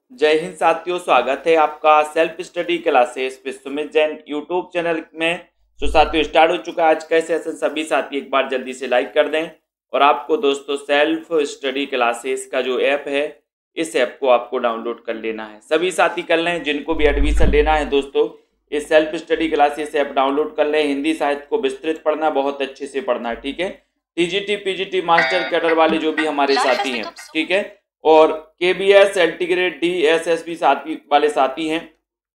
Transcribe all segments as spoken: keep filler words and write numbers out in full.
जय हिंद साथियों, स्वागत है आपका सेल्फ स्टडी क्लासेस पे सुमित जैन यूट्यूब चैनल में। तो साथियों स्टार्ट हो चुका है आज का सेशन। सभी साथी एक बार जल्दी से लाइक कर दें और आपको दोस्तों सेल्फ स्टडी क्लासेस का जो ऐप है इस ऐप को आपको डाउनलोड कर लेना है। सभी साथी कर लें, जिनको भी एडमिशन लेना है दोस्तों इस self study classes app download कर लें। हिंदी साहित्य को विस्तृत पढ़ना, बहुत अच्छे से पढ़ना है, ठीक है। टीजीटी पीजीटी मास्टर कैडर वाले जो भी हमारे साथी हैं, ठीक है, और KBS LT grade D SSB साथी वाले साथी हैं,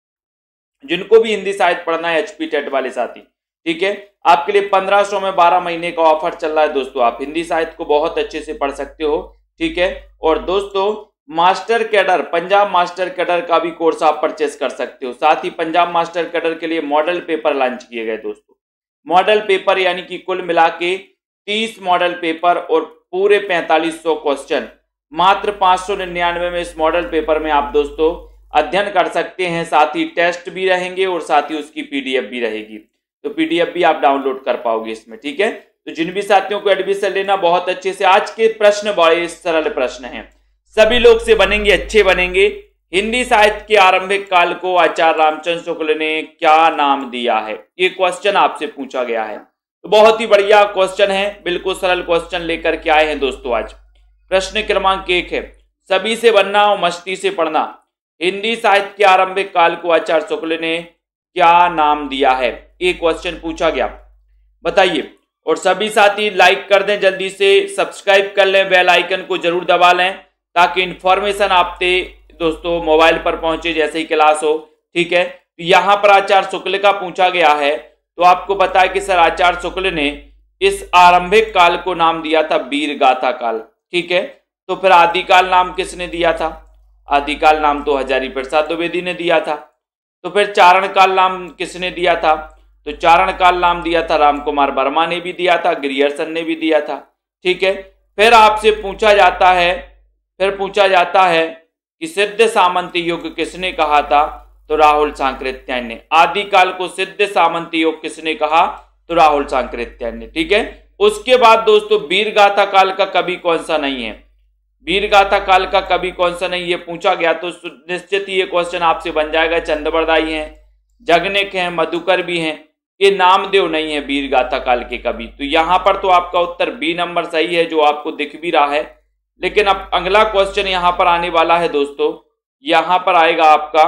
जिनको भी हिंदी साहित्य पढ़ना है, एचपी टेट वाले साथी, ठीक है, आपके लिए पंद्रह सौ में बारह महीने का ऑफर चल रहा है दोस्तों। आप हिंदी साहित्य को बहुत अच्छे से पढ़ सकते हो, ठीक है। और दोस्तों master cadre, Punjab master cadre का भी कोर्स आप परचेस कर सकते हो। साथ ही पंजाब मास्टर कैडर के लिए मॉडल पेपर लॉन्च किए गए दोस्तों। मॉडल पेपर यानी कि कुल मिला के तीस मॉडल पेपर और पूरे पैंतालीस सौ क्वेश्चन मात्र पांच सौ निन्यानवे में इस मॉडल पेपर में आप दोस्तों अध्ययन कर सकते हैं। साथ ही टेस्ट भी रहेंगे और साथ ही उसकी पीडीएफ भी रहेगी, तो पीडीएफ भी आप डाउनलोड कर पाओगे इसमें, ठीक है। तो जिन भी साथियों को एडमिशन लेना बहुत अच्छे से, आज के प्रश्न बड़े सरल प्रश्न हैं, सभी लोग से बनेंगे, अच्छे बनेंगे। हिंदी साहित्य के आरंभिक काल को आचार्य रामचंद्र शुक्ल ने क्या नाम दिया है, ये क्वेश्चन आपसे पूछा गया है। तो बहुत ही बढ़िया क्वेश्चन है, बिल्कुल सरल क्वेश्चन लेकर के आए हैं दोस्तों आज। प्रश्न क्रमांक एक है, सभी से बनना और मस्ती से पढ़ना। हिंदी साहित्य के आरंभिक काल को आचार्य शुक्ल ने क्या नाम दिया है, ये क्वेश्चन पूछा गया, बताइए। और सभी साथी लाइक कर दें, जल्दी से सब्सक्राइब कर लें, बेल आइकन को जरूर दबा लें ताकि इंफॉर्मेशन आपके दोस्तों मोबाइल पर पहुंचे जैसे ही क्लास हो, ठीक है। तो यहां पर आचार्य शुक्ल का पूछा गया है, तो आपको पता है कि सर आचार्य शुक्ल ने इस आरंभिक काल को नाम दिया था वीर गाथा काल, ठीक है। तो फिर आदिकाल नाम किसने दिया था? आदिकाल नाम तो हजारी प्रसाद द्विवेदी ने दिया था। तो फिर चारण काल नाम किसने दिया था? तो चारण काल नाम दिया था राम कुमार वर्मा ने भी दिया था, ग्रियर्सन ने भी दिया था, ठीक है। फिर आपसे पूछा जाता है फिर पूछा जाता है कि सिद्ध सामंत युग किसने कहा था? तो राहुल सांकृत्यायन ने। आदिकाल को सिद्ध सामंत युग किसने कहा? तो राहुल सांकृत्यायन ने, ठीक है। उसके बाद दोस्तों वीर गाथा काल का कवि कौन सा नहीं है? वीर गाथा काल का कवि कौन सा नहीं, ये पूछा गया तो निश्चित ही ये क्वेश्चन आपसे बन जाएगा। चंद्रबरदाई हैं, जगनेक हैं, मधुकर भी हैं, ये नामदेव नहीं है वीर गाथा काल के कवि। तो यहां पर तो आपका उत्तर बी नंबर सही है, जो आपको दिख भी रहा है। लेकिन अब अगला क्वेश्चन यहां पर आने वाला है दोस्तों, यहां पर आएगा आपका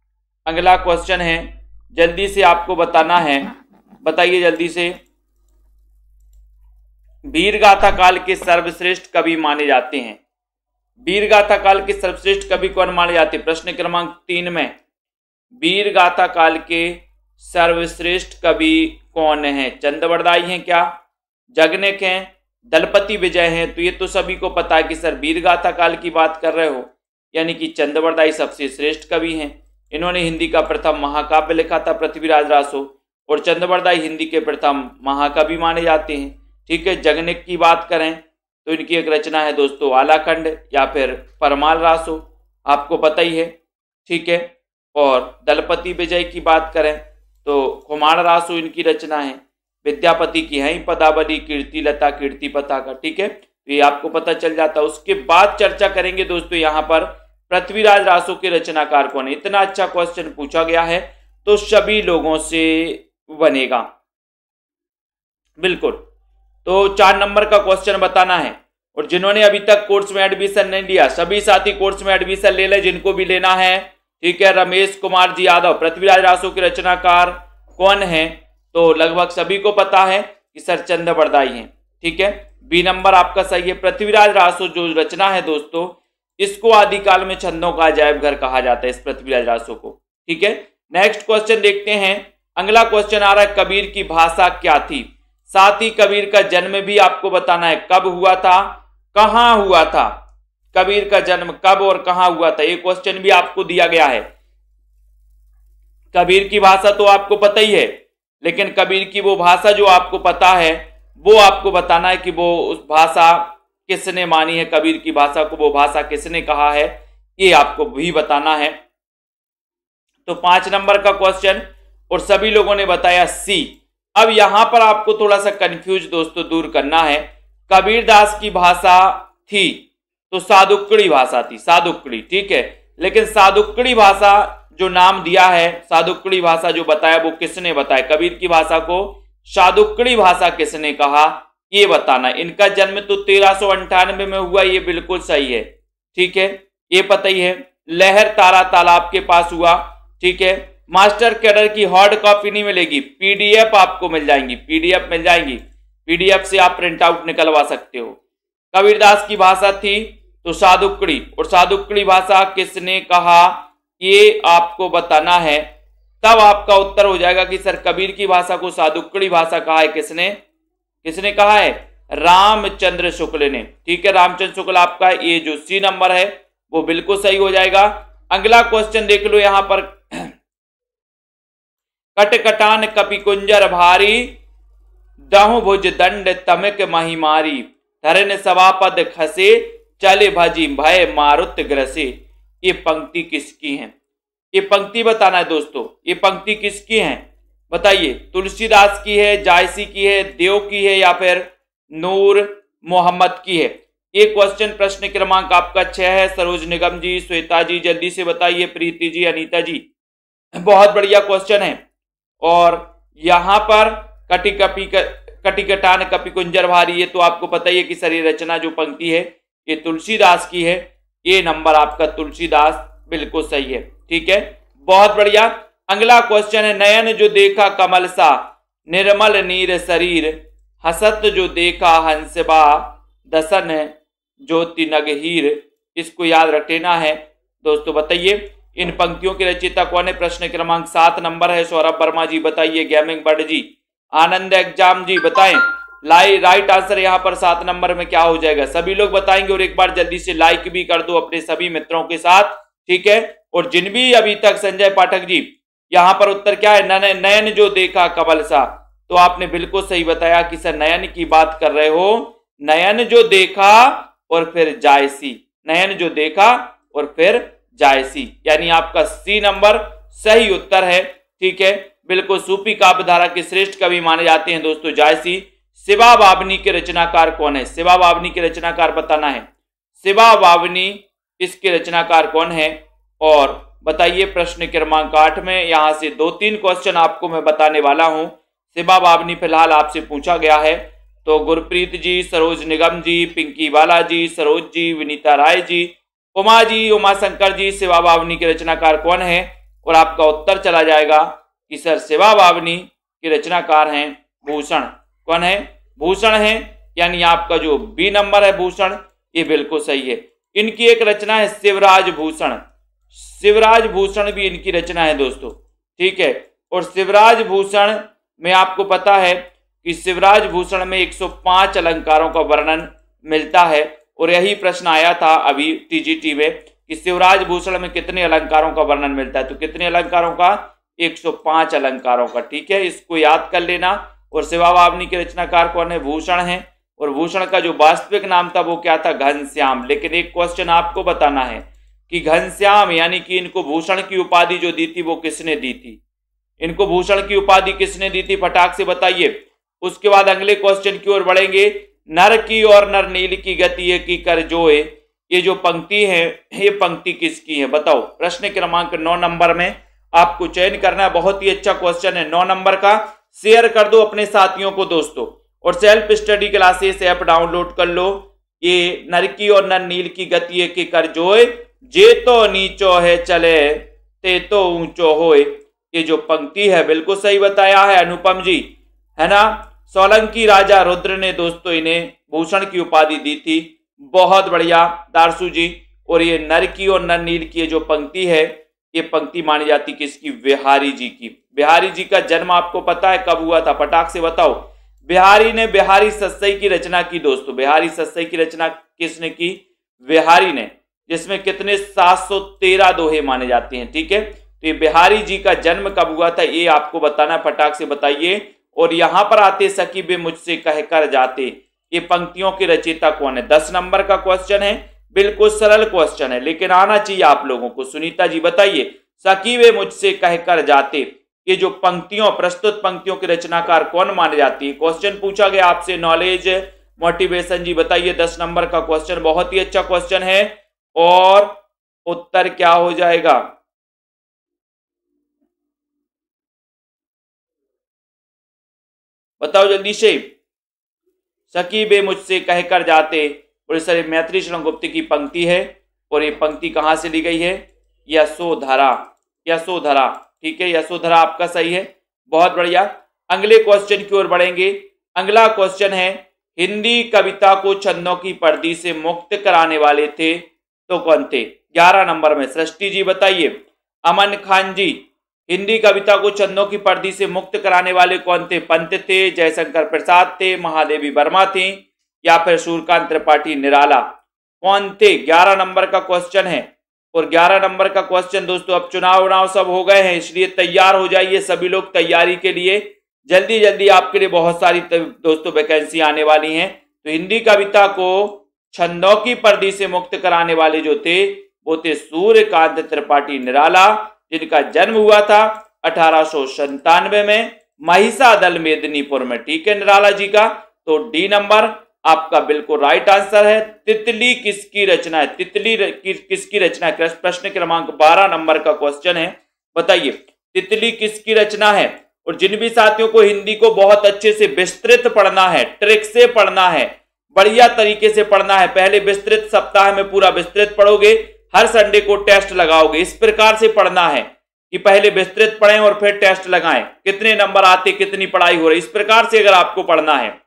अगला क्वेश्चन है, जल्दी से आपको बताना है, बताइए जल्दी से। वीर गाथा काल के सर्वश्रेष्ठ कवि माने जाते हैं, वीर गाथा काल के सर्वश्रेष्ठ कवि कौन माने जाते हैं? प्रश्न क्रमांक तीन में वीर गाथा काल के सर्वश्रेष्ठ कवि कौन है? चंद्रबरदाई हैं क्या? जगनेक हैं? दलपति विजय हैं? तो ये तो सभी को पता है कि सर वीर गाथा काल की बात कर रहे हो, यानी कि चंद्रबरदाई सबसे श्रेष्ठ कवि हैं। इन्होंने हिंदी का प्रथम महाकाव्य लिखा था पृथ्वीराज रासो, और चंद्रबरदाई हिंदी के प्रथम महाकवि माने जाते हैं, ठीक है। जगनेक की बात करें तो इनकी एक रचना है दोस्तों आलाखंड या फिर परमाल रासो, आपको पता ही है, ठीक है। और दलपति विजय की बात करें तो खुमाण रासो इनकी रचना है। विद्यापति की है पदावली, कीर्ति लता कीर्ति पताका, ठीक है, तो ये आपको पता चल जाता है। उसके बाद चर्चा करेंगे दोस्तों यहाँ पर पृथ्वीराज रासो के रचनाकार कौन है। इतना अच्छा क्वेश्चन पूछा गया है तो सभी लोगों से बनेगा, बिल्कुल। तो चार नंबर का क्वेश्चन बताना है, और जिन्होंने अभी तक कोर्स में एडमिशन नहीं लिया सभी साथी कोर्स में एडमिशन ले ले, जिनको भी लेना है, ठीक है। रमेश कुमार जी यादव, पृथ्वीराज रासो के रचनाकार कौन है? तो लगभग सभी को पता है कि सर चंद्रबरदाई हैं, ठीक है। बी नंबर आपका सही है। पृथ्वीराज रासो जो रचना है दोस्तों, इसको आदिकाल में छंदों का अजायब घर कहा जाता है, इस पृथ्वीराज रासो को, ठीक है। नेक्स्ट क्वेश्चन देखते हैं। अगला क्वेश्चन आ रहा है, कबीर की भाषा क्या थी? साथ ही कबीर का जन्म भी आपको बताना है, कब हुआ था, कहां हुआ था, कबीर का जन्म कब और कहां हुआ था, ये क्वेश्चन भी आपको दिया गया है। कबीर की भाषा तो आपको पता ही है, लेकिन कबीर की वो भाषा जो आपको पता है वो आपको बताना है कि वो उस भाषा किसने मानी है, कबीर की भाषा को वो भाषा किसने कहा है, ये आपको भी बताना है। तो पांच नंबर का क्वेश्चन, और सभी लोगों ने बताया सी। अब यहां पर आपको थोड़ा सा कंफ्यूज दोस्तों दूर करना है। कबीरदास की भाषा थी तो सादुक्कड़ी भाषा थी, सादुक्कड़ी, ठीक है। लेकिन सादुक्कड़ी भाषा जो नाम दिया है, सादुक्कड़ी भाषा जो बताया वो किसने बताया? कबीर की भाषा को सादुक्कड़ी भाषा किसने कहा, ये बताना। इनका जन्म तो तेरह सौ अंठानवे में हुआ, ये बिल्कुल सही है, ठीक है, ये पता ही है। लहर तारा तालाब के पास हुआ, ठीक है। मास्टर कैडर की हार्ड कॉपी नहीं मिलेगी, पीडीएफ आपको मिल जाएंगी, पीडीएफ मिल जाएंगी, पीडीएफ से आप प्रिंट आउट निकलवा सकते हो। कबीरदास की भाषा थी तो सादुक्कड़ी, और सादुक्कड़ी भाषा किसने कहा ये आपको बताना है, तब आपका उत्तर हो जाएगा कि सर कबीर की भाषा को सादुक्कड़ी भाषा कहा है किसने, किसने कहा है? रामचंद्र शुक्ल ने, ठीक है, रामचंद्र शुक्ल आपका ये जो सी नंबर है वो बिल्कुल सही हो जाएगा। अगला क्वेश्चन देख लो यहां पर, कटकटान कपि कुंजर भारी, दहु भुज दंड तमिक महिमारी, धरन सभापद खसे, चले भजी भय मारुत ग्रसे। ये पंक्ति किसकी है? ये पंक्ति बताना है दोस्तों, ये पंक्ति किसकी है बताइए? तुलसीदास की है, जायसी की है, देव की है, या फिर नूर मोहम्मद की है? ये क्वेश्चन प्रश्न क्रमांक आपका छह है। सरोज निगम जी, श्वेता जी जल्दी से बताइए, प्रीति जी, अनीता जी, बहुत बढ़िया क्वेश्चन है। और यहां पर कटि कपि कटिकटान कपि कुंजर भारी, ये तो आपको पता ही है कि सरी रचना जो पंक्ति है ये तुलसीदास की है। ये नंबर आपका तुलसीदास बिल्कुल सही है, ठीक है, बहुत बढ़िया। अगला क्वेश्चन है, नयन जो देखा कमल सा, निर्मल नीर शरीर, हसत जो देखा हंसबा, दसन ज्योति नगहीर। इसको याद रखना है दोस्तों। बताइए इन पंक्तियों के रचयिता कौन है? प्रश्न क्रमांक सात नंबर है। सौरभ वर्मा जी बताइए, gaming bird ji, Anand exam ji बताएं। लाई राइट आंसर यहाँ पर सात नंबर में क्या हो जाएगा? सभी लोग बताएंगे, और एक बार जल्दी से लाइक भी कर दो अपने सभी मित्रों के साथ, ठीक है। और जिन भी अभी तक, संजय पाठक जी, यहाँ पर उत्तर क्या है? नयन जो देखा कमल सा, तो आपने बिल्कुल सही बताया कि सर नयन की बात कर रहे हो, नयन जो देखा और फिर जायसी, नयन जो देखा और फिर जायसी, यानी आपका सी नंबर सही उत्तर है, ठीक है, बिल्कुल। सूफी काव्यधारा के श्रेष्ठ कवि माने जाते हैं दोस्तों जायसी। शिवा बावनी के रचनाकार कौन है? शिवा बावनी के रचनाकार बताना है, शिवा बावनी इसके रचनाकार कौन है? और बताइए प्रश्न क्रमांक आठ में यहां से दो तीन क्वेश्चन आपको मैं बताने वाला हूं। शिवा बावनी फिलहाल आपसे पूछा गया है, तो गुरप्रीत जी, सरोज निगम जी, पिंकी बाला जी, सरोज जी, विनीता राय जी, उमा जी, उमा शंकर जी, शिवा बावनी के रचनाकार कौन है? और आपका उत्तर चला जाएगा कि सर शिवा बावनी के रचनाकार हैं भूषण। कौन है? भूषण है, यानी आपका जो बी नंबर है भूषण, ये बिल्कुल सही है। इनकी एक रचना है शिवराज भूषण, शिवराज भूषण भी इनकी रचना है दोस्तों, ठीक है। और शिवराज भूषण में आपको पता है कि शिवराज भूषण में एक सौ पाँच अलंकारों का वर्णन मिलता है, और यही प्रश्न आया था अभी टीजीटी में कि शिवराज भूषण में कितने अलंकारों का वर्णन मिलता है, तो कितने अलंकारों का? एक सौ पाँच अलंकारों का, ठीक है, इसको याद कर लेना। और शिवा बावनी के रचनाकार कौन है? भूषण है। और भूषण का जो वास्तविक नाम था वो क्या था? घनश्याम। लेकिन एक क्वेश्चन आपको बताना है कि घनश्याम यानी कि इनको भूषण की उपाधि जो दी थी वो किसने दी थी? इनको भूषण की उपाधि किसने दी थी? फटाक से बताइए। उसके बाद अगले क्वेश्चन की ओर बढ़ेंगे। नर की और नर नील की गति की कर जोए, ये जो पंक्ति है ये पंक्ति किसकी है? बताओ। प्रश्न क्रमांक नौ नंबर में आपको चयन करना है, बहुत ही अच्छा क्वेश्चन है नौ नंबर का। शेयर कर दो अपने साथियों को दोस्तों, और self study classes app download कर लो। ये नर की और नर नील की गति की कर जोए, जे तो नीचो है चले ते तो ऊंचो होए, ये जो पंक्ति है बिल्कुल सही बताया है अनुपम जी, है ना। सोलंकी राजा रुद्र ने दोस्तों इन्हें भूषण की उपाधि दी थी, बहुत बढ़िया दारसू जी। और ये नर की और नर नील की जो पंक्ति है ये पंक्ति मानी जाती किसकी? बिहारी जी की। बिहारी जी का जन्म आपको पता है कब हुआ था? फटाक से बताओ। बिहारी ने बिहारी सत्सई की रचना की दोस्तों, बिहारी सत्सई की रचना किसने की? बिहारी ने, जिसमें कितने सात सौ तेरह दोहे माने जाते हैं, ठीक है। तो ये बिहारी जी का जन्म कब हुआ था ये आपको बताना, फटाक से बताइए। और यहां पर आते सकी बे मुझसे कहकर जाते, ये पंक्तियों के रचयिता कौन है? दस नंबर का क्वेश्चन है, बिल्कुल सरल क्वेश्चन है लेकिन आना चाहिए आप लोगों को। सुनीता जी बताइए, सकी वे मुझसे कहकर जाते, ये जो पंक्तियों प्रस्तुत पंक्तियों के रचनाकार कौन माने जाती है? क्वेश्चन पूछा गया आपसे, नॉलेज मोटिवेशन जी बताइए। दस नंबर का क्वेश्चन बहुत ही अच्छा क्वेश्चन है। और उत्तर क्या हो जाएगा? बताओ जल्दी से। सकीबे मुझसे कहकर जाते, और सर मैत्री शृंगगुप्त की पंक्ति है, और ये पंक्ति कहां से ली गई है? यशोधरा, यशोधरा। ठीक है, यशोधरा आपका सही है, बहुत बढ़िया। अगले क्वेश्चन की ओर बढ़ेंगे। अगला क्वेश्चन है, हिंदी कविता को छंदों की पर्दी से मुक्त कराने वाले थे तो कौन थे? ग्यारह नंबर में सृष्टि जी बताइए। अमन खान जी, हिंदी कविता को छंदों की पर्दी से मुक्त कराने वाले कौन थे? पंत थे, जयशंकर प्रसाद थे, महादेवी वर्मा थी, या फिर सूर्यकांत त्रिपाठी निराला? कौन थे? ग्यारह नंबर का क्वेश्चन है। और ग्यारह नंबर का क्वेश्चन दोस्तों, अब चुनाव उनाव सब हो गए हैं, इसलिए तैयार हो जाइए सभी लोग तैयारी के लिए। जल्दी जल्दी आपके लिए बहुत सारी दोस्तों वैकेंसी आने वाली हैं। तो हिंदी कविता को छंदों की पर्दी से मुक्त कराने वाले जो थे वो थे सूर्यकांत त्रिपाठी निराला, जिनका जन्म हुआ था अठारह सौ संतानवे में महिषादल मेदिनीपुर में। ठीक है निराला जी का, तो डी नंबर आपका बिल्कुल राइट आंसर है। तितली किसकी रचना है? तितली किसकी रचना है? प्रश्न क्रमांक बारह नंबर का क्वेश्चन है, बताइए तितली किसकी रचना है? और जिन भी साथियों को हिंदी को बहुत अच्छे से विस्तृत पढ़ना है, ट्रिक से पढ़ना है, बढ़िया तरीके से पढ़ना है, पहले विस्तृत सप्ताह में पूरा विस्तृत पढ़ोगे, हर संडे को टेस्ट लगाओगे, इस प्रकार से पढ़ना है कि पहले विस्तृत पढ़ें और फिर टेस्ट लगाएं, कितने नंबर आते, कितनी पढ़ाई हो रही, इस प्रकार से अगर आपको पढ़ना है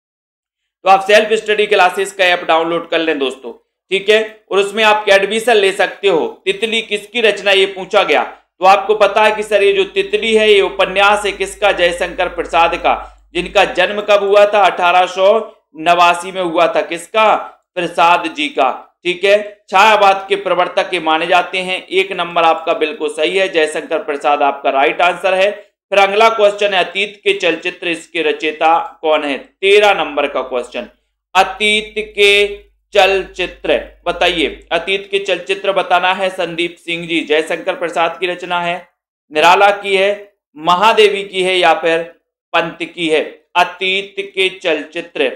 तो आप सेल्फ स्टडी क्लासेस का ऐप डाउनलोड कर लें दोस्तों। ठीक है, और उसमें आप एडमिशन ले सकते हो। तितली किसकी रचना ये पूछा गया, तो आपको पता है कि सर ये जो तितली है ये उपन्यास है किसका? जयशंकर प्रसाद का, जिनका जन्म कब हुआ था? अठारह सौ नवासी में हुआ था। किसका? प्रसाद जी का। ठीक है, छायावाद के प्रवर्तक के माने जाते हैं। एक नंबर आपका बिल्कुल सही है, जयशंकर प्रसाद आपका राइट आंसर है। फिर अगला क्वेश्चन है, अतीत के चलचित्र इसके रचयिता कौन है? तेरह नंबर का क्वेश्चन, अतीत के चलचित्र बताइए। अतीत के चलचित्र बताना है, संदीप सिंह जी, जयशंकर प्रसाद की रचना है, निराला की है, महादेवी की है, या फिर पंत की है? अतीत के चलचित्र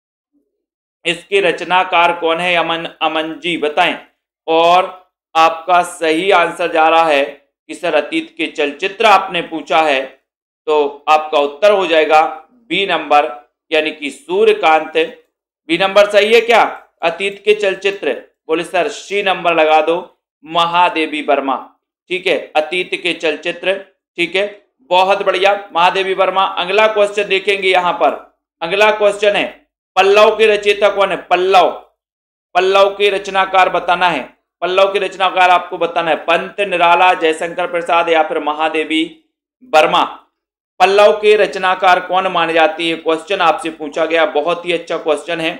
इसके रचनाकार कौन है? अमन अमन जी बताएं। और आपका सही आंसर जा रहा है कि सर अतीत के चलचित्र आपने पूछा है, तो आपका उत्तर हो जाएगा बी नंबर, यानी कि सूर्यकांत। बी नंबर सही है क्या? अतीत के चलचित्र, बोले सर सी नंबर लगा दो, महादेवी वर्मा। ठीक है, अतीत के चलचित्र। ठीक है, बहुत बढ़िया, महादेवी वर्मा। अगला क्वेश्चन देखेंगे यहां पर। अगला क्वेश्चन है, पल्लव के रचयिता कौन है? पल्लव, पल्लव के रचनाकार बताना है। पल्लव के रचनाकार आपको बताना है, पंत, निराला, जयशंकर प्रसाद, या फिर महादेवी वर्मा। पल्लव के रचनाकार कौन माने जाती है? क्वेश्चन आपसे पूछा गया, बहुत ही अच्छा क्वेश्चन है,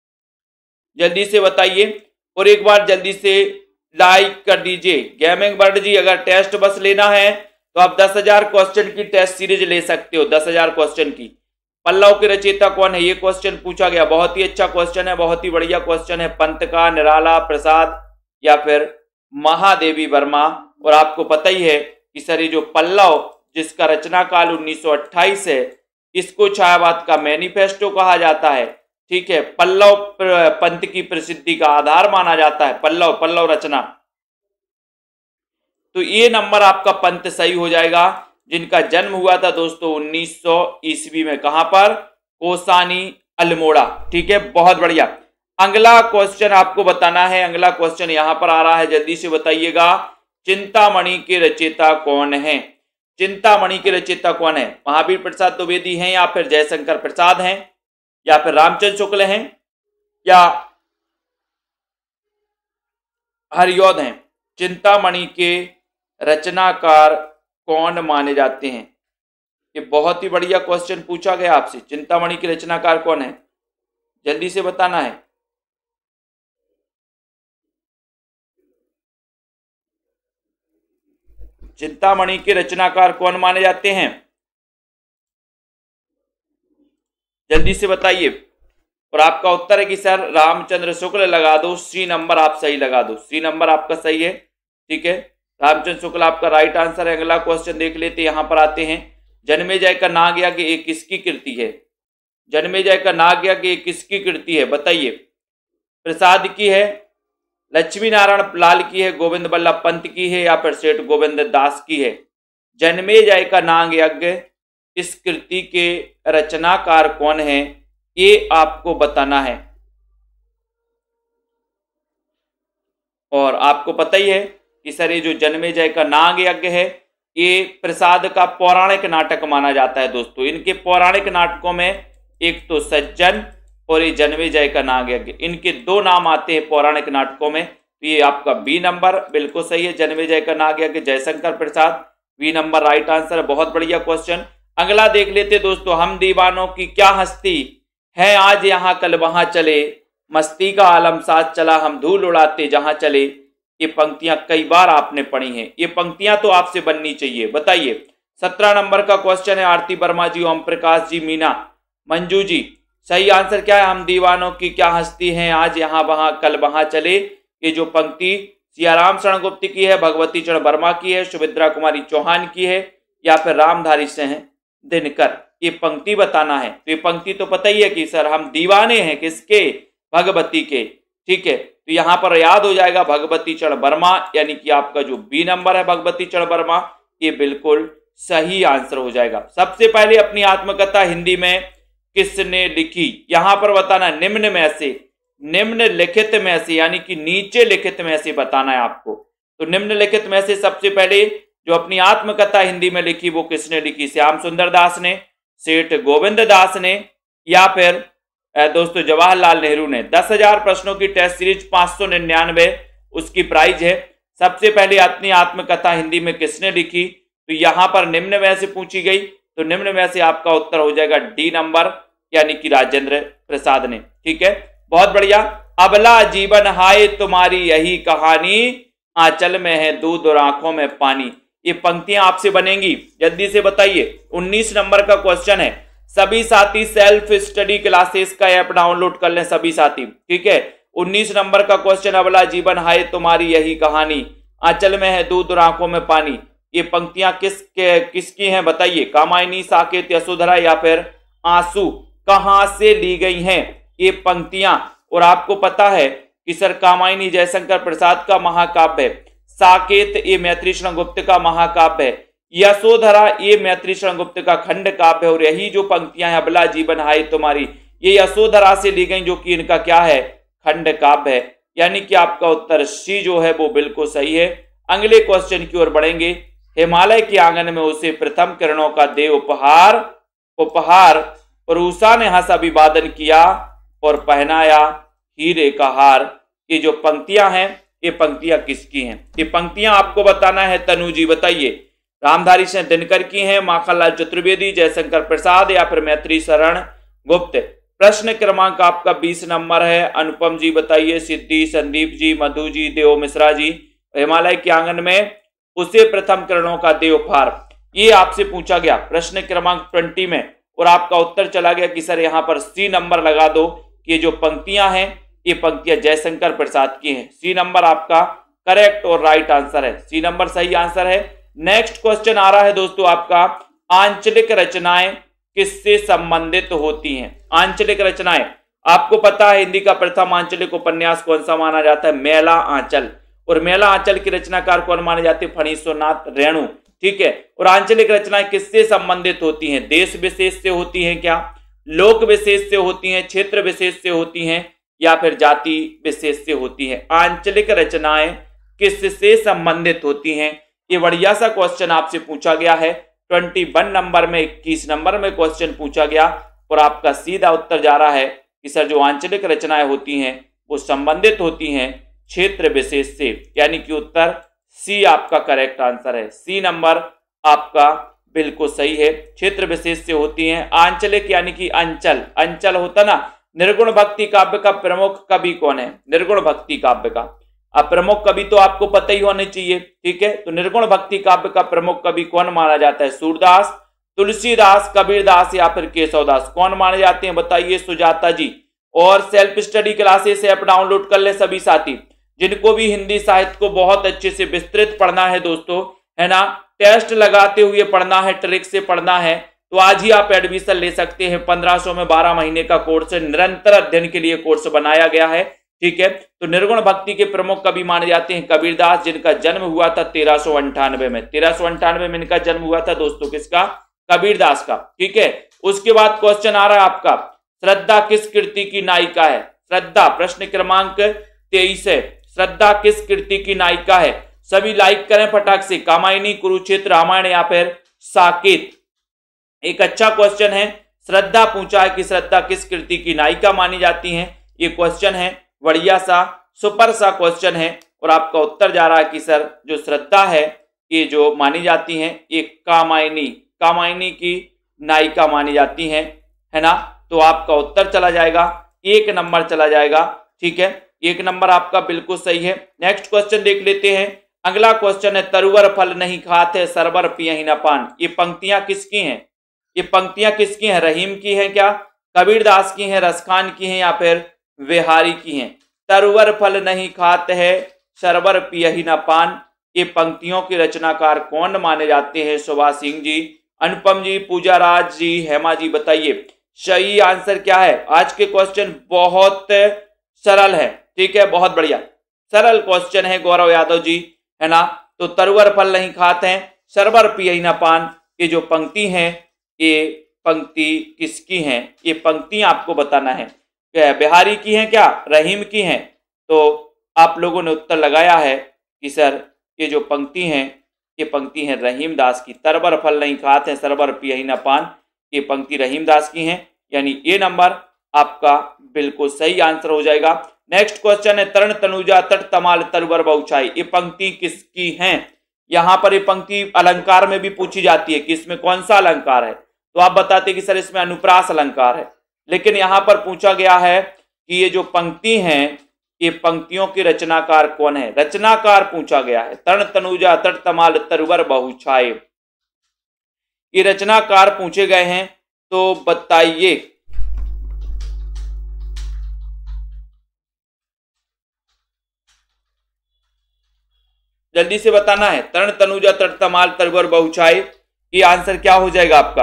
जल्दी से बताइए। और एक बार जल्दी से लाइक कर दीजिए। गेमिंग वर्ल्ड जी, अगर टेस्ट बस लेना है तो आप दस हजार क्वेश्चन की टेस्ट सीरीज ले सकते हो, दस हजार क्वेश्चन की। पल्लव के रचयिता कौन है ये क्वेश्चन पूछा गया, बहुत ही अच्छा क्वेश्चन है, बहुत ही बढ़िया क्वेश्चन है। पंत का, निराला, प्रसाद, या फिर महादेवी वर्मा। और आपको पता ही है कि सर ये जो पल्लव जिसका रचना काल उन्नीस सौ अट्ठाईस है, इसको छायावाद का मैनिफेस्टो कहा जाता है। ठीक है, पल्लव पंत की प्रसिद्धि का आधार माना जाता है, पल्लव पल्लव रचना। तो ये नंबर आपका पंत सही हो जाएगा, जिनका जन्म हुआ था दोस्तों उन्नीस सौ ईस्वी में। कहां पर? कोसानी, अल्मोड़ा। ठीक है, बहुत बढ़िया। अगला क्वेश्चन आपको बताना है, अगला क्वेश्चन यहां पर आ रहा है, जल्दी से बताइएगा। चिंतामणि के रचयिता कौन है? चिंतामणि के रचयिता कौन है? महावीर प्रसाद द्विवेदी हैं, या फिर जयशंकर प्रसाद हैं, या फिर रामचंद्र शुक्ल हैं, या हरिऔध हैं? चिंतामणि के रचनाकार कौन माने जाते हैं? ये बहुत ही बढ़िया क्वेश्चन पूछा गया आपसे, चिंतामणि के रचनाकार कौन है? जल्दी से बताना है। चिंतामणि के रचनाकार कौन माने जाते हैं? जल्दी से बताइए। और आपका उत्तर है कि सर रामचंद्र शुक्ल लगा दो, सी नंबर आप सही लगा दो, सी नंबर आपका सही है। ठीक है, रामचंद्र शुक्ल आपका राइट आंसर है। अगला क्वेश्चन देख लेते, यहां पर आते हैं। जन्मेजय का नाग यज्ञ एक किसकी कृति है? जन्मेजय का नाग यज्ञ एक किसकी कृति है? बताइए। प्रसाद की है, लक्ष्मी नारायण लाल की है, गोविंद बल्लभ पंत की है या फिर सेठ गोविंद दास की है। जन्मेजय का नाग यज्ञ इस कृति के रचनाकार कौन है, ये आपको बताना है। और आपको पता ही है कि सर ये जो जन्मेजय का नाग यज्ञ है ये प्रसाद का पौराणिक नाटक माना जाता है दोस्तों। इनके पौराणिक नाटकों में एक तो सज्जन और ये जन्मेजय का नाग यज्ञ, इनके दो नाम आते हैं पौराणिक नाटकों में। तो ये आपका बी नंबर बिल्कुल सही है, जन्मेजय का Nag Yagya Jaishankar Prasad, B number right answer है। बहुत बढ़िया क्वेश्चन। अगला देख लेते दोस्तों, हम दीवानों की क्या हस्ती है, आज यहाँ कल वहां चले, मस्ती का आलम साथ चला, हम धूल उड़ाते जहां चले। ये पंक्तियां कई बार आपने पढ़ी हैं, ये पंक्तियां तो आपसे बननी चाहिए। बताइए, सत्रह नंबर का क्वेश्चन है। आरती वर्मा जी, ओम प्रकाश जी, मीना, मंजू जी, सही आंसर क्या है? हम दीवानों की क्या हस्ती हैं, आज यहाँ वहां कल वहां चले। ये जो पंक्ति सियाराम शरण गुप्त की है, भगवती चरण वर्मा की है, सुभद्रा कुमारी चौहान की है या फिर रामधारी सिंह दिनकर, ये पंक्ति बताना है। तो ये पंक्ति तो पता ही है कि सर हम दीवाने हैं किसके, भगवती के। ठीक है, तो यहां पर याद हो जाएगा भगवती चरण वर्मा, यानी कि आपका जो बी नंबर है भगवती चरण वर्मा, ये बिल्कुल सही आंसर हो जाएगा। सबसे पहले अपनी आत्मकथा हिंदी में किसने लिखी, यहां पर बताना निम्न में से, निम्नलिखित में से यानी कि नीचे लिखित में से बताना है आपको। तो निम्नलिखित में से सबसे पहले जो अपनी आत्मकथा हिंदी में लिखी वो किसने लिखी? श्याम सुंदर दास ने, सेठ गोविंद दास ने या फिर दोस्तों जवाहरलाल नेहरू ने। दस हजार प्रश्नों की टेस्ट सीरीज पांच सौ निन्यानवे उसकी प्राइज है। सबसे पहले अपनी आत्मकथा हिंदी में किसने लिखी, तो यहां पर निम्न में से पूछी गई, तो निम्न में से आपका उत्तर हो जाएगा डी नंबर यानी कि राजेंद्र प्रसाद ने। ठीक है, बहुत बढ़िया। अबला जीवन हाय तुम्हारी यही कहानी, आंचल में है दूध और आंखों में पानी। ये पंक्तियां आपसे बनेंगी, जल्दी से बताइए। उन्नीस नंबर का क्वेश्चन है। सभी साथी सेल्फ स्टडी क्लासेस का ऐप डाउनलोड कर लें सभी साथी। ठीक है, उन्नीस नंबर का क्वेश्चन, अबला जीवन हाय तुम्हारी यही कहानी, आंचल में है दूध और आंखों में पानी। ये पंक्तियां किस के, किसकी हैं बताइए? कामायनी, साकेत, यशोधरा या फिर आंसू, कहां से ली गई हैं ये पंक्तियां? और आपको पता है कि सर कामायनी जयशंकर प्रसाद का महाकाव्य है, साकेत ये मैत्री शरण गुप्त का महाकाव्य है, यशोधरा ये मैत्री शरण गुप्त का खंड काव्य है। और यही जो पंक्तियां हैं अबला जीवन हाय तुम्हारी, ये यशोधरा से ली गई जो कि इनका क्या है, खंड काव्य है। यानी कि आपका उत्तर सी जो है वो बिल्कुल सही है। अगले क्वेश्चन की ओर बढ़ेंगे। हिमालय के आंगन में उसे प्रथम किरणों का दे उपहार, उपहार और उषा ने हंस अभिवादन किया और पहनाया हीरे का हार। ये जो पंक्तियां हैं ये पंक्तियां किसकी हैं? ये पंक्तियां आपको बताना है तनु जी, बताइए। रामधारी सिंह दिनकर की हैं, माखनलाल चतुर्वेदी, जयशंकर प्रसाद या फिर मैत्री शरण गुप्त। प्रश्न क्रमांक आपका बीस नंबर है। अनुपम जी बताइए, सिद्धि, संदीप जी, मधु जी, देव मिश्रा जी। हिमालय के आंगन में उसे प्रथम किरणों का दे उपहार, ये आपसे पूछा गया प्रश्न क्रमांक ट्वेंटी में, और आपका उत्तर चला गया कि सर यहां पर सी नंबर लगा दो कि ये जो पंक्तियां हैं ये पंक्तियां जयशंकर प्रसाद की हैं। सी नंबर आपका करेक्ट और राइट आंसर है, सी नंबर सही आंसर है। नेक्स्ट क्वेश्चन आ रहा है दोस्तों आपका, आंचलिक रचनाएं किससे संबंधित होती हैं? आंचलिक रचनाएं, आपको पता है हिंदी का प्रथम आंचलिक उपन्यास कौन सा माना जाता है? मेला आंचल। और मेला आंचल के रचनाकार कौन माने जाते हैं? फणीश्वरनाथ रेणु। ठीक है, और आंचलिक रचनाएं किससे संबंधित होती हैं? देश विशेष से होती हैं क्या, लोक विशेष से होती हैं, क्षेत्र विशेष से होती हैं या फिर जाति विशेष से होती हैं? आंचलिक रचनाएं किससे संबंधित होती हैं? ये बढ़िया सा क्वेश्चन आपसे पूछा गया है। इक्कीस नंबर में इक्कीस नंबर में क्वेश्चन पूछा गया और आपका सीधा उत्तर जा रहा है कि सर जो आंचलिक रचनाएं होती हैं वो संबंधित होती हैं क्षेत्र विशेष से, यानी कि उत्तर सी आपका करेक्ट आंसर है। सी नंबर आपका बिल्कुल सही है, क्षेत्र विशेष से होती हैं। आंचलिक यानी कि अंचल, अंचल होता ना। निर्गुण भक्ति काव्य का प्रमुख कवि कौन है? निर्गुण भक्ति काव्य का अब प्रमुख कवि तो आपको पता ही होने चाहिए। ठीक है, तो निर्गुण भक्ति काव्य का प्रमुख कवि कौन माना जाता है? सूरदास, तुलसीदास, कबीरदास या फिर केशवदास, कौन माने जाते हैं बताइए? सुजाता जी। और self study classes app download कर ले सभी साथी, जिनको भी हिंदी साहित्य को बहुत अच्छे से विस्तृत पढ़ना है दोस्तों, है ना, टेस्ट लगाते हुए पढ़ना है, ट्रिक से पढ़ना है, तो आज ही आप एडमिशन ले सकते हैं। पंद्रह सौ में बारह महीने का कोर्स है, निरंतर अध्ययन के लिए कोर्स बनाया गया है। ठीक है। तो निर्गुण भक्ति के प्रमुख कवि माने जाते हैं कबीरदास, जिनका जन्म हुआ था तेरह सौ अंठानवे में। तेरह सौ अंठानवे में इनका जन्म हुआ था दोस्तों, किसका? कबीरदास का। ठीक है। उसके बाद क्वेश्चन आ रहा है आपका, श्रद्धा किस कृति की नायिका है? श्रद्धा प्रश्न क्रमांक तेईस है। श्रद्धा किस कृति की नायिका है? सभी लाइक करें फटाक से। कामायनी, कुरुक्षेत्र, रामायण या फिर साकेत? एक अच्छा क्वेश्चन है। श्रद्धा पूछा है कि श्रद्धा किस कृति की नायिका मानी जाती है। ये क्वेश्चन है, बढ़िया सा सुपर सा क्वेश्चन है। और आपका उत्तर जा रहा है कि सर जो श्रद्धा है ये जो मानी जाती है ये कामायनी कामायनी की नायिका मानी जाती हैं, है ना। तो आपका उत्तर चला जाएगा, एक नंबर चला जाएगा। ठीक है, एक नंबर आपका बिल्कुल सही है। नेक्स्ट क्वेश्चन देख लेते हैं। अगला क्वेश्चन है, तरुवर फल नहीं खाते सरवर पियहि न पान। ये पंक्तियां किसकी हैं? ये पंक्तियां किसकी हैं? रहीम की हैं क्या? कबीरदास की हैं? रसखान की हैं या फिर बिहारी की हैं? तरुवर फल नहीं खाते है सरवर पियहि न पान, ये पंक्तियों के रचनाकार कौन माने जाते हैं? सुभाष सिंह जी, अनुपम जी, पूजा राज जी, हेमा जी, बताइए सही आंसर क्या है। आज के क्वेश्चन बहुत सरल है। ठीक है, बहुत बढ़िया सरल क्वेश्चन है गौरव यादव जी, है ना। तो तरुवर फल नहीं खाते हैं सरवर पियहि न पान, ये जो पंक्ति है ये पंक्ति किसकी है? ये पंक्ति आपको बताना है। क्या बिहारी की है क्या रहीम की है? तो आप लोगों ने उत्तर लगाया है कि सर ये जो पंक्ति है ये पंक्ति है रहीम दास की। तरबर फल नहीं खाते हैं सरबर पियहि न पान, ये पंक्ति रहीम दास की है, यानी ये नंबर आपका बिल्कुल सही आंसर हो जाएगा। नेक्स्ट क्वेश्चन है, तरण तनुजा तट तमाल तरबर बहुछाई, ये पंक्ति किसकी है? यहाँ पर ये पंक्ति अलंकार में भी पूछी जाती है कि इसमें कौन सा अलंकार है, तो आप बताते कि सर इसमें अनुप्रास अलंकार है। लेकिन यहाँ पर पूछा गया है कि ये जो पंक्ति है ये पंक्तियों के रचनाकार कौन है? रचनाकार पूछा गया है। तरण तनुजा तट तमाल तरवर बहुछाए, ये रचनाकार पूछे गए हैं, तो बताइए। जल्दी से बताना है। तरण तनुजा तट तमाल तरवर बहुछाए, ये आंसर क्या हो जाएगा आपका?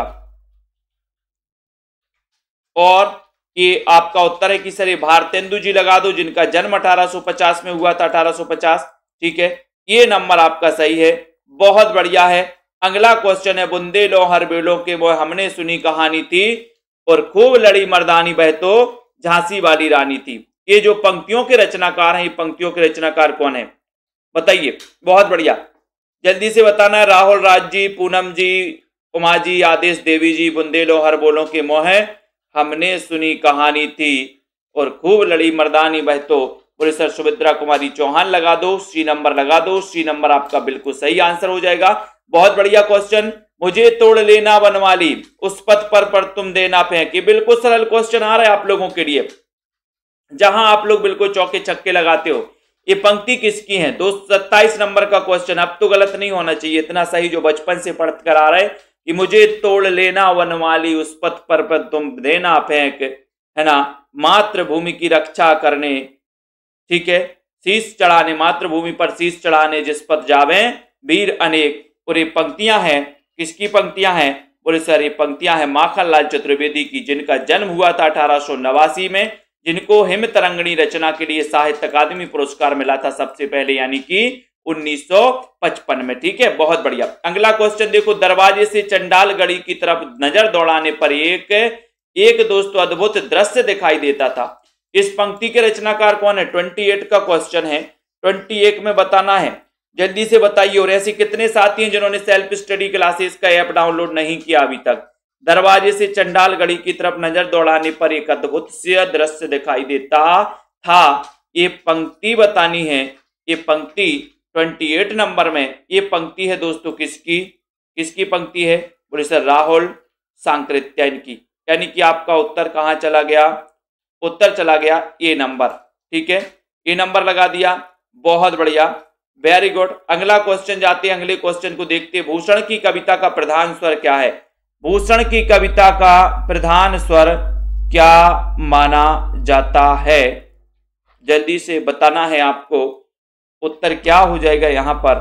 और ये आपका उत्तर है कि सर ये भारतेंदु जी लगा दो, जिनका जन्म अठारह सौ पचास में हुआ था, अठारह सौ पचास। ठीक है, ये नंबर आपका सही है, बहुत बढ़िया है। अगला क्वेश्चन है, बुंदेलो हर बेलों के वो हमने सुनी कहानी थी और खूब लड़ी मर्दानी बह तो झांसी वाली रानी थी। ये जो पंक्तियों के रचनाकार हैं, ये पंक्तियों के रचनाकार कौन है बताइए? बहुत बढ़िया, जल्दी से बताना है। राहुल राज जी, पूनम जी, उमा जी, आदेश देवी जी, बुंदेलो हर बोलों के मोह हमने सुनी कहानी थी और खूब लड़ी मर्दानी बह तो। बोले सर सुभद्रा कुमारी चौहान लगा दो, सी नंबर लगा दो। सी नंबर आपका बिल्कुल सही आंसर हो जाएगा। बहुत बढ़िया क्वेश्चन, मुझे तोड़ लेना बनवाली उस पथ पर पर तुम देना फेंक, ये बिल्कुल सरल क्वेश्चन आ रहा है आप लोगों के लिए, जहां आप लोग बिल्कुल चौके छक्के लगाते हो। ये पंक्ति किसकी है? दो सत्ताईस नंबर का क्वेश्चन, अब तो गलत नहीं होना चाहिए, इतना सही जो बचपन से पढ़ कर आ रहे कि मुझे तोड़ लेना वनवाली उस पथ पर पर तुम देना फेंक, है ना, मातृभूमि की रक्षा करने, ठीक है, शीश चढ़ाने, मातृभूमि पर शीश चढ़ाने जिस पथ जावे वीर अनेक। और ये पंक्तियां हैं, किसकी पंक्तियां हैं? बोले सर ये पंक्तियां हैं माखनलाल चतुर्वेदी की, जिनका जन्म हुआ था अठारह सौ नवासी में, जिनको हिम तरंगणी रचना के लिए साहित्य अकादमी पुरस्कार मिला था सबसे पहले, यानी कि उन्नीस सौ पचपन में। ठीक है, बहुत बढ़िया। अगला क्वेश्चन देखो, दरवाजे से चंडालगढ़ी की तरफ नजर दौड़ाने पर एक एक दोस्तों अद्भुत दृश्य दिखाई देता था। इस पंक्ति के रचनाकार कौन है? अट्ठाईस का क्वेश्चन है, अट्ठाईस में बताना है, जल्दी से बताइए। और ऐसे कितने साथी हैं जिन्होंने सेल्फ स्टडी क्लासेस का ऐप डाउनलोड नहीं किया अभी तक? दरवाजे से चंडालगढ़ी की तरफ नजर दौड़ाने पर एक अद्भुत से दृश्य दिखाई देता था, ये पंक्ति बतानी है। ये पंक्ति अट्ठाईस नंबर में ये पंक्ति है दोस्तों, किसकी किसकी पंक्ति है? बोले सर राहुल सांकृत्यायन की, यानी कि आपका उत्तर कहां चला गया? उत्तर चला गया ए नंबर। ठीक है, ए नंबर लगा दिया, बहुत बढ़िया, वेरी गुड। अगला क्वेश्चन जाते हैं, अगले क्वेश्चन को देखते हैं। भूषण की कविता का प्रधान स्वर क्या है? भूषण की कविता का प्रधान स्वर क्या माना जाता है? जल्दी से बताना है आपको, उत्तर क्या हो जाएगा यहां पर?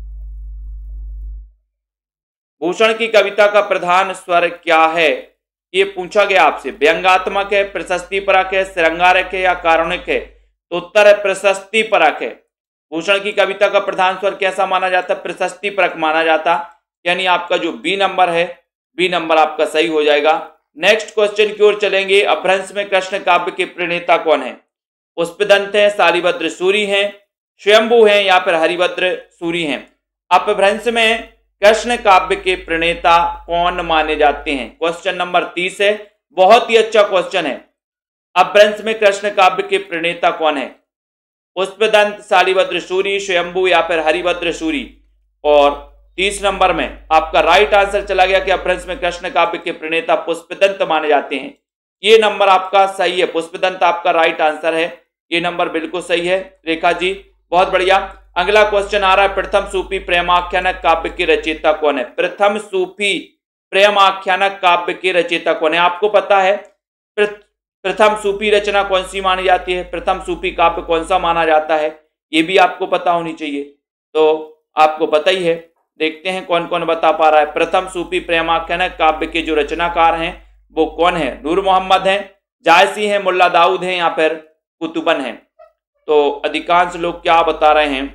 भूषण की कविता का प्रधान स्वर क्या है? ये पूछा गया आपसे, व्यंग्यात्मक है, प्रशस्तिपरक है, श्रृंगारक है या कारुणिक है, तो उत्तर है प्रशस्तिपरक है। भूषण की कविता का प्रधान स्वर कैसा माना जाता है? प्रशस्तिपरक माना जाता, यानी आपका जो बी नंबर है, बी नंबर आपका सही हो जाएगा। नेक्स्ट क्वेश्चन की ओर चलेंगे। अपभ्रंश में कृष्ण काव्य के प्रणेता कौन है? पुष्पदंत है, शालिभद्र सूरि हैं, स्वयंभू हैं या फिर हरिभद्र सूरि हैं। अपभ्रंश में कृष्ण काव्य के प्रणेता कौन माने जाते हैं? क्वेश्चन नंबर तीस है, बहुत ही अच्छा क्वेश्चन है। अपभ्रंश में कृष्ण काव्य के प्रणेता कौन है? पुष्पदंत, शालिभद्र सूरि, स्वयंभू या फिर हरिभद्र सूरि। और तीस नंबर में आपका राइट आंसर चला गया कि अपभ्रंश में कृष्ण काव्य के प्रणेता पुष्पदंत माने जाते हैं। ये नंबर आपका सही है, पुष्पदंत आपका राइट आंसर है, ये नंबर बिल्कुल सही है रेखा जी, बहुत बढ़िया। अगला क्वेश्चन आ रहा है, प्रथम सूफी प्रेमाख्यानक काव्य के रचयिता कौन है? प्रथम सूफी प्रेमाख्यानक काव्य के रचयिता कौन है? आपको पता है प्रथम सूफी रचना कौन सी मानी जाती है, प्रथम सूफी काव्य कौन सा माना जाता है, ये भी आपको पता होनी चाहिए। तो आपको पता ही है, देखते हैं कौन कौन बता पा रहा है। प्रथम सूफी प्रेमाख्यानक काव्य के जो रचनाकार हैं वो कौन है? नूर मोहम्मद हैं, जायसी हैं, मुल्ला दाऊद हैं या फिर कुतुबन हैं। तो अधिकांश लोग क्या बता रहे हैं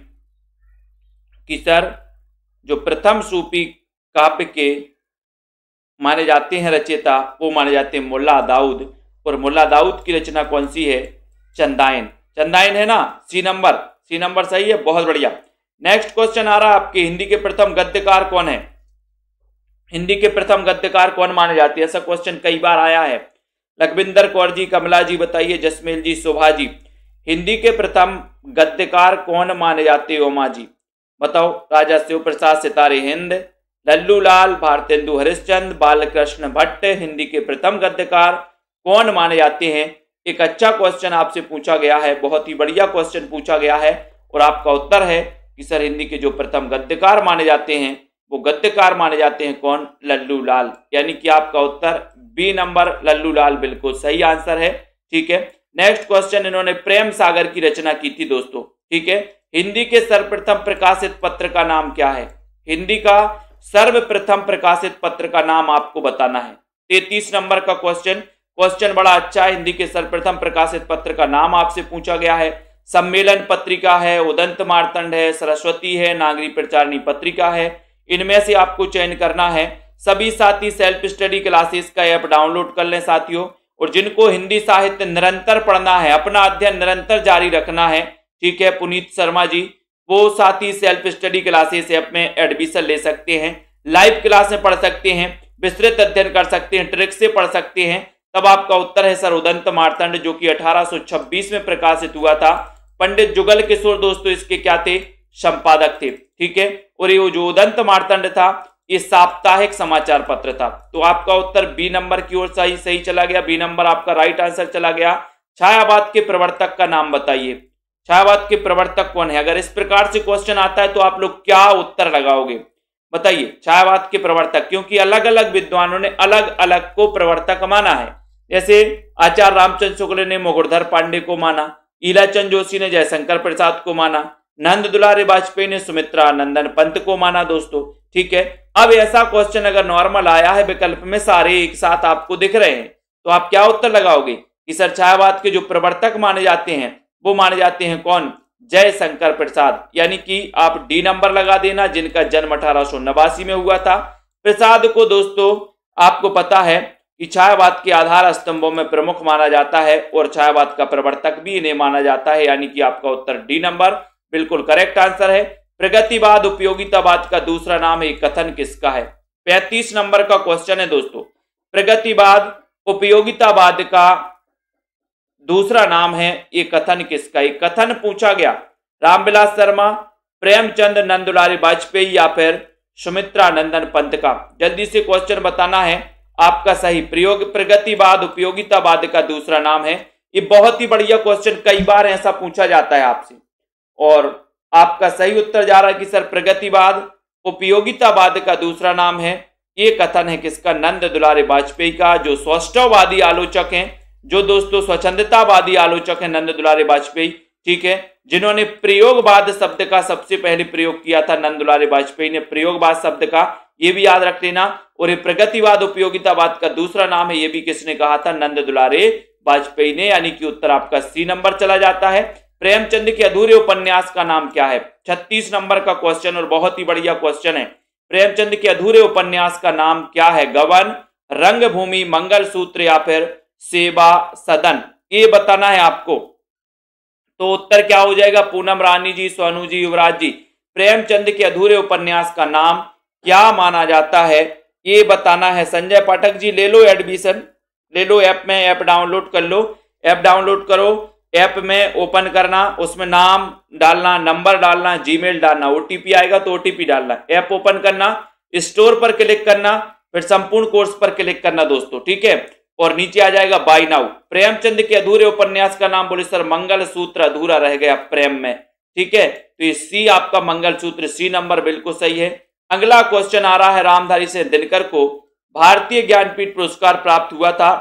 कि सर जो प्रथम सूफी काव्य के माने जाते हैं रचयिता वो माने जाते हैं मुल्ला दाऊद, और मुल्ला दाऊद की रचना कौन सी है? चंदाइन। चंदाइन है ना, सी नंबर, सी नंबर सही है, बहुत बढ़िया। नेक्स्ट क्वेश्चन आ रहा है आपके, हिंदी के प्रथम गद्यकार कौन है? हिंदी के प्रथम गद्यकार कौन माने जाते हैं? ऐसा क्वेश्चन कई बार आया है। लखविंदर कौर जी, कमला जी बताइए, जसमेल जी, शोभा जी, हिंदी के प्रथम गद्यकार कौन माने जाते हैं? उमा जी बताओ। राजा शिव प्रसाद सितारे हिंद, लल्लू लाल, भारतेंदु हरिश्चंद्र, बालकृष्ण भट्ट हिंदी के प्रथम गद्यकार कौन माने जाते हैं? एक अच्छा क्वेश्चन आपसे पूछा गया है, बहुत ही बढ़िया क्वेश्चन पूछा गया है, और आपका उत्तर है कि सर हिंदी के जो प्रथम गद्यकार माने जाते हैं वो गद्यकार माने जाते हैं कौन? लल्लू लाल, यानी कि आपका उत्तर बी नंबर लल्लू लाल बिल्कुल सही आंसर है। ठीक है, नेक्स्ट क्वेश्चन, इन्होंने प्रेम सागर की रचना की थी दोस्तों। ठीक है, हिंदी के सर्वप्रथम प्रकाशित पत्र का नाम क्या है? हिंदी का सर्वप्रथम प्रकाशित पत्र का नाम आपको बताना है। तैतीस नंबर का क्वेश्चन, क्वेश्चन बड़ा अच्छा है। हिंदी के सर्वप्रथम प्रकाशित पत्र का नाम आपसे पूछा गया है। सम्मेलन पत्रिका है, उदंत मार्तंड है, सरस्वती है, नागरी प्रचारणी पत्रिका है। इनमें से आपको चयन करना है। सभी साथी सेल्फ स्टडी क्लासेस का ऐप डाउनलोड कर लें साथियों, और जिनको हिंदी साहित्य निरंतर पढ़ना है, अपना अध्ययन निरंतर जारी रखना है, ठीक है, पुनीत शर्मा जी, वो साथी सेल्फ स्टडी क्लासेस ऐप में एडमिशन ले सकते हैं। लाइव क्लास में पढ़ सकते हैं, विस्तृत अध्ययन कर सकते हैं, ट्रिक से पढ़ सकते हैं। तब आपका उत्तर है सर उदंत मार्तंड, जो कि अठारह सौ छब्बीस में प्रकाशित हुआ था। पंडित जुगल किशोर दोस्तों इसके क्या थे? संपादक थे। ठीक है, और ये जो उदंत मार्तंड था ये साप्ताहिक समाचार पत्र था। तो आपका उत्तर बी नंबर की ओर सही सही चला गया, बी नंबर आपका राइट आंसर चला गया। छायावाद के प्रवर्तक का नाम बताइए, छायावाद के प्रवर्तक कौन है? अगर इस प्रकार से क्वेश्चन आता है तो आप लोग क्या उत्तर लगाओगे बताइए? छायावाद के प्रवर्तक, क्योंकि अलग अलग विद्वानों ने अलग अलग को प्रवर्तक माना है। जैसे आचार्य रामचंद्र शुक्ल ने मुकुटधर पांडे को माना, ईलाचंद जोशी ने जयशंकर प्रसाद को माना, नंद दुलारे वाजपेयी ने सुमित्रा नंदन पंत को माना दोस्तों। ठीक है, अब ऐसा क्वेश्चन अगर नॉर्मल आया है, विकल्प में सारे एक साथ आपको दिख रहे हैं, तो आप क्या उत्तर लगाओगे कि सर छायावाद के जो प्रवर्तक माने जाते हैं वो माने जाते हैं कौन? जयशंकर प्रसाद, यानी कि आप डी नंबर लगा देना, जिनका जन्म अठारह सौ नवासी में हुआ था। प्रसाद को दोस्तों आपको पता है कि छायावाद के आधार स्तंभों में प्रमुख माना जाता है, और छायावाद का प्रवर्तक भी इन्हें माना जाता है, यानी कि आपका उत्तर डी नंबर बिल्कुल करेक्ट आंसर है। प्रगतिवाद उपयोगितावाद का दूसरा नाम है, कथन किसका है? पैंतीस नंबर का क्वेश्चन है दोस्तों। प्रगतिवाद उपयोगितावाद का दूसरा नाम है, ये कथन किसका? ये कथन पूछा गया रामविलास शर्मा, प्रेमचंद, नंदुलारी वाजपेयी या फिर सुमित्रा नंदन पंत का? जल्दी से क्वेश्चन बताना है आपका सही। प्रयोग प्रगतिवाद उपयोगितावाद का दूसरा नाम है। ये बहुत ही बढ़िया क्वेश्चन, कई बार ऐसा पूछा जाता है आपसे, और आपका सही उत्तर जा रहा है कि सर प्रगतिवाद उपयोगितावाद का दूसरा नाम है। ये कथन है किसका? नंद दुलारे वाजपेयी का, जो स्वच्छवादी आलोचक हैं, जो दोस्तों स्वच्छंदतावादी आलोचक हैं नंद दुलारे वाजपेयी। ठीक है, जिन्होंने प्रयोगवाद शब्द का सबसे पहले प्रयोग किया था, नंद दुलारे वाजपेयी ने प्रयोगवाद शब्द का ये भी याद रख लेना। और ये प्रगतिवाद उपयोगितावाद का दूसरा नाम है, ये भी किसने कहा था? नंद दुलारे वाजपेयी ने, यानी कि उत्तर आपका सी नंबर चला जाता है। प्रेमचंद के अधूरे उपन्यास का नाम क्या है? छत्तीस नंबर का क्वेश्चन और बहुत ही बढ़िया क्वेश्चन है। प्रेमचंद के अधूरे उपन्यास का नाम क्या है? गबन, रंगभूमि, मंगलसूत्र या फिर सेवा सदन, ये बताना है आपको। तो उत्तर क्या हो जाएगा? पूनम रानी जी, सोनू जी, युवराज जी, प्रेमचंद के अधूरे उपन्यास का नाम क्या माना जाता है, ये बताना है। संजय पाठक जी ले लो एडमिशन, ले लो ऐप में, ऐप डाउनलोड कर लो, ऐप डाउनलोड करो, ऐप में ओपन करना, उसमें नाम डालना, नंबर डालना, जीमेल डालना, ओटीपी आएगा तो ओटीपी डालना, ऐप ओपन करना, स्टोर पर क्लिक करना, फिर संपूर्ण कोर्स पर क्लिक करना दोस्तों, ठीक है। और नीचे आ जाएगा बाय नाउ। प्रेमचंद के अधूरे उपन्यास का नाम बोले सर, मंगलसूत्र अधूरा रह गया प्रेम में, ठीक है। तो ये सी आपका मंगलसूत्र, सी नंबर बिल्कुल सही है। अगला क्वेश्चन आ रहा है, रामधारी सिंह दिनकर को भारतीय ज्ञानपीठ पुरस्कार प्राप्त हुआ था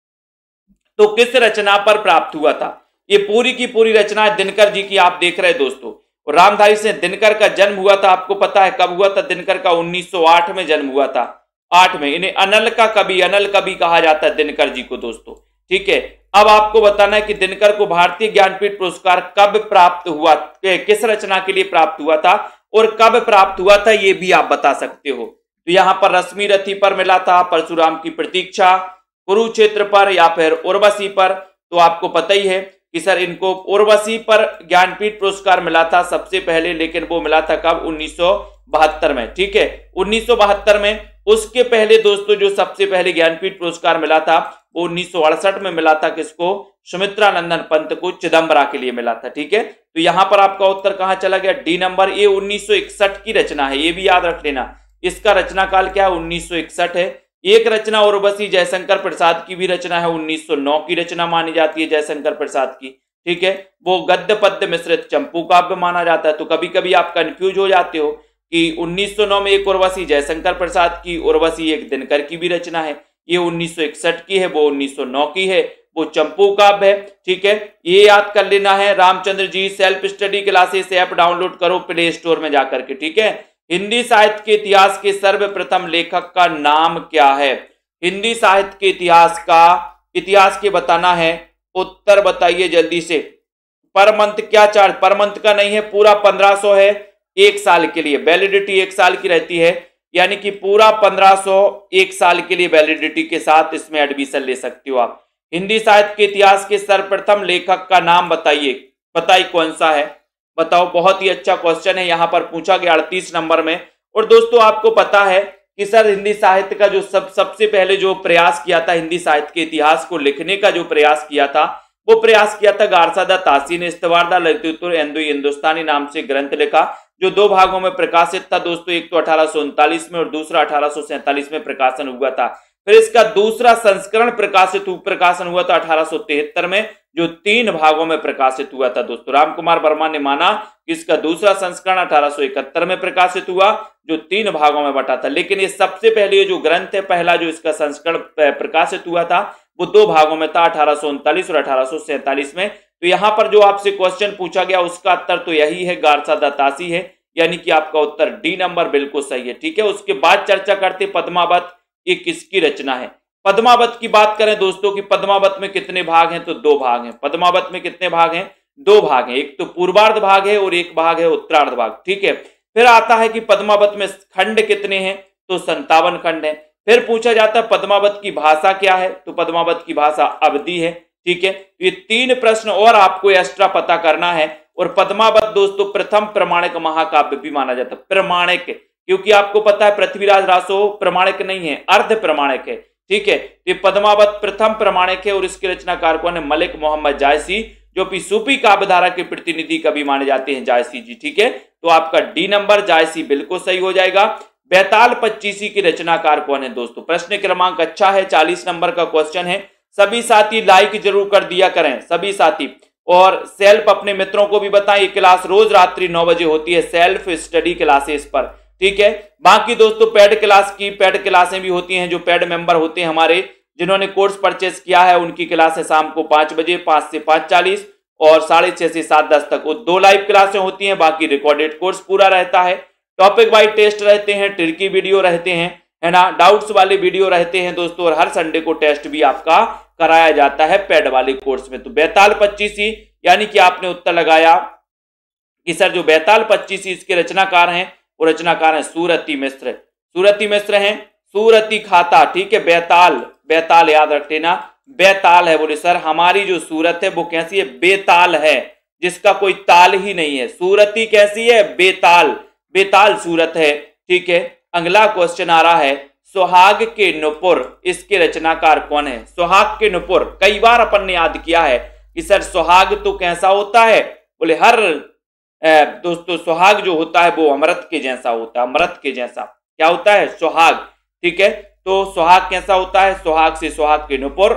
तो किस रचना पर प्राप्त हुआ था? ये पूरी की पूरी रचना दिनकर जी की आप देख रहे हैं दोस्तों। और रामधारी सिंह दिनकर का जन्म हुआ था, आपको पता है कब हुआ था? दिनकर का उन्नीस सौ आठ में जन्म हुआ था, आठ में। इन्हें अनल का कवि, अनल कवि कहा जाता है दिनकर जी को दोस्तों, ठीक है। अब आपको बताना है कि दिनकर को भारतीय ज्ञानपीठ पुरस्कार कब प्राप्त हुआ, किस रचना के लिए प्राप्त हुआ था और कब प्राप्त हुआ था, ये भी आप बता सकते हो। तो यहां पर रश्मि रथी पर मिला था, परशुराम की प्रतीक्षा, कुरुक्षेत्र पर या फिर उर्वशी पर। तो आपको पता ही है कि सर इनको उर्वशी पर ज्ञानपीठ पुरस्कार मिला था सबसे पहले, लेकिन वो मिला था कब? उन्नीस सौ बहत्तर में, ठीक है, उन्नीस सौ बहत्तर में। उसके पहले दोस्तों जो सबसे पहले ज्ञानपीठ पुरस्कार मिला था वो उन्नीस सौ अड़सठ में मिला था, किसको? सुमित्रा नंदन पंत को, चिदम्बरा के लिए मिला था, ठीक है। तो यहां पर आपका उत्तर कहां चला गया? D number. ये उन्नीस सौ इकसठ की रचना है, ये भी याद रख लेना। इसका रचना काल क्या है? उन्नीस सौ इकसठ है। एक रचना उर्वशी जयशंकर प्रसाद की भी रचना है, उन्नीस सौ नौ की रचना मानी जाती है जयशंकर प्रसाद की, ठीक है। वो गद्य पद्य मिश्रित चंपू काव्य माना जाता है। तो कभी कभी आप कंफ्यूज हो जाते हो कि उन्नीस सौ नौ में एक उर्वशी जयशंकर प्रसाद की, उर्वशी एक दिनकर की भी रचना है, ये उन्नीस सौ इकसठ की है, वो उन्नीस सौ नौ की है, वो चंपू काव्य है, ठीक है। ये याद कर लेना है। Ramchandra ji self study classes app download करो प्ले स्टोर में जाकर के, ठीक है। हिंदी साहित्य के इतिहास के सर्वप्रथम लेखक का नाम क्या है? हिंदी साहित्य के इतिहास का इतिहास के बताना है, उत्तर बताइए जल्दी से। पर मंथ क्या चार्ज? पर मंथ का नहीं है, पूरा पंद्रह सौ है, एक साल के लिए वैलिडिटी एक साल की रहती है, यानी कि पूरा पंद्रह सौ एक साल के लिए वैलिडिटी के साथ इसमें एडमिशन ले सकते हो आप। हिंदी साहित्य के इतिहास के सर्वप्रथम लेखक का नाम बताइए, बताइए कौन सा है, बताओ। बहुत ही अच्छा क्वेश्चन है, यहां पर पूछा गया अड़तीस नंबर में। और दोस्तों आपको पता है कि सर हिंदी साहित्य का जो सब सबसे पहले जो प्रयास किया था, हिंदी साहित्य के इतिहास को लिखने का जो प्रयास किया था, वो प्रयास किया था गारसादा तासी ने। इस्तवारदा ललितोत्तर हिंदू हिंदुस्तानी नाम से ग्रंथ लिखा, जो दो भागों में प्रकाशित था दोस्तों। एक तो अठारह सौ उनतालीस में और दूसरा अठारह सौ सैंतालीस में प्रकाशन हुआ था। फिर इसका दूसरा संस्करण प्रकाशित प्रकाशन हुआ था अठारह सौ तिहत्तर में, जो तीन भागों में प्रकाशित हुआ था दोस्तों। रामकुमार वर्मा ने माना कि इसका दूसरा संस्करण अठारह सौ इकहत्तर में प्रकाशित हुआ, जो तीन भागों में बटा था। लेकिन ये सबसे पहले जो ग्रंथ है, पहला जो इसका संस्करण प्रकाशित हुआ था, वो दो भागों में था, अठारह सौ उनतालीस और अठारह सौ सैंतालीस में। तो यहां पर जो आपसे क्वेश्चन पूछा गया उसका उत्तर तो यही है, गारसादा तासी है, यानी कि आपका उत्तर डी नंबर बिल्कुल सही है, ठीक है। उसके बाद चर्चा करते पद्मावत, ये किसकी रचना है? पद्मावत की बात करें दोस्तों कि पद्मावत में कितने भाग हैं, तो दो भाग हैं। पद्मावत में कितने भाग हैं? दो भाग हैं, एक तो पूर्वार्ध भाग है और एक भाग है उत्तरार्ध भाग, ठीक है। फिर आता है कि पद्मावत में खंड कितने हैं, तो संतावन खंड है। फिर पूछा जाता है पद्मावत की भाषा क्या है, तो पद्मावत की भाषा अवधी है, ठीक है। ये तीन प्रश्न और आपको एक्स्ट्रा पता करना है। और पद्मावत दोस्तों प्रथम प्रमाणिक महाकाव्य भी माना जाता है, प्रमाणिक, क्योंकि आपको पता है पृथ्वीराज रासो प्रमाणिक नहीं है, अर्ध प्रमाणिक है, ठीक है। ये पद्मावत प्रथम प्रमाणिक है और इसके रचनाकार कौन है? मलिक मोहम्मद जायसी, जो कि सूफी काव्यधारा के प्रतिनिधि कवि माने जाते हैं, जायसी जी, ठीक है। तो आपका डी नंबर जायसी बिल्कुल सही हो जाएगा। बैताल पच्चीसी की रचनाकार कौन है दोस्तों? प्रश्न क्रमांक अच्छा है, चालीस नंबर का क्वेश्चन है। सभी साथी लाइक जरूर कर दिया करें, सभी साथी, और सेल्फ अपने मित्रों को भी बताएं। ये क्लास रोज रात्रि नौ बजे होती है, सेल्फ स्टडी क्लासेस पर, ठीक है। बाकी दोस्तों पेड क्लास की पेड क्लासें भी होती हैं, जो पेड मेंबर होते हैं हमारे, जिन्होंने कोर्स परचेस किया है, उनकी क्लासें शाम को पांच बजे, पांच से पांच चालीस और साढ़े छह से सात दस तक वो दो लाइव क्लासें होती हैं, बाकी रिकॉर्डेड कोर्स पूरा रहता है। टॉपिक वाइज टेस्ट रहते हैं, ट्रिकी वीडियो रहते हैं, है ना, डाउट्स वाले वीडियो रहते हैं दोस्तों, और हर संडे को टेस्ट भी आपका कराया जाता है पेड वाले कोर्स में। तो बेताल पच्चीसी यानी कि आपने उत्तर लगाया कि सर जो बेताल पच्चीसी इसके रचनाकार हैं वो रचनाकार हैं सूरती मिश्र। सूरती मिश्र हैं, सूरती खाता, ठीक है, बेताल, बेताल याद रख लेना, बेताल है। बोले सर हमारी जो सूरत है वो कैसी है? बेताल है, जिसका कोई ताल ही नहीं है। सूरती कैसी है? बेताल, बेताल सूरत है, ठीक है। अगला क्वेश्चन आ रहा है, सुहाग के नुपुर इसके रचनाकार कौन है? सुहाग के नुपुर कई बार अपन ने याद किया है कि सर सुहाग तो कैसा होता है? बोले हर दोस्तों सुहाग जो होता है वो अमृत के जैसा होता है, अमृत के जैसा क्या होता है? सुहाग, ठीक है। तो सुहाग कैसा होता है? सुहाग से सुहाग के नुपुर,